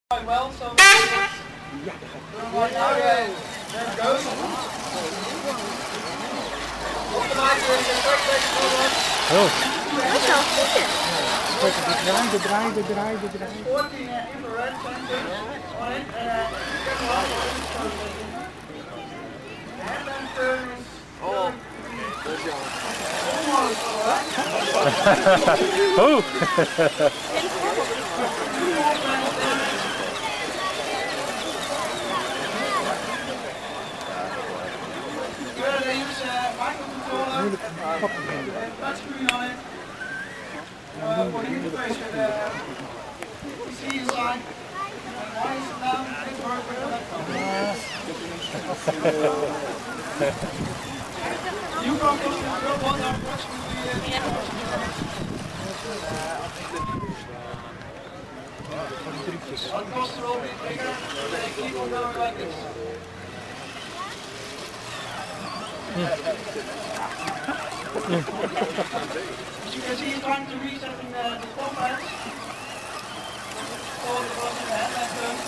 Well, so Ja, right now, there it goes. Oh. dat is wel goed. De draai. 14 infrared sensors on it, and then turn Oh, dat is jammer. Oh. They use microcontroller, touchscreen on it, for the interface with the PC inside. Why is it down? Things work with the laptop. You can also build one approximately. What costs will be bigger, they keep on going like this. As you can see, he's trying to reset the top pads. So it was in the headlamp turn.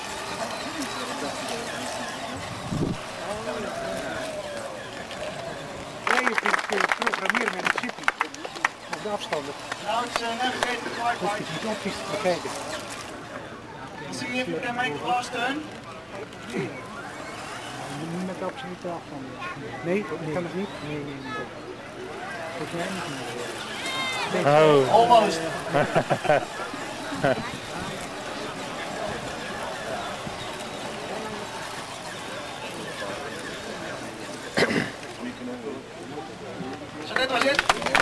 Ja, je kunt programmeren met een chipje. Op de afstanden. Now it's navigated to Hoef Wi-Fi. je die knopjes te bekijken. Let's see if you can make the last turn. Niet met de absolute afstanden. Nee, dat kan het niet. Nee. Volgens mij niet meer. Oh. Almost. So that was it.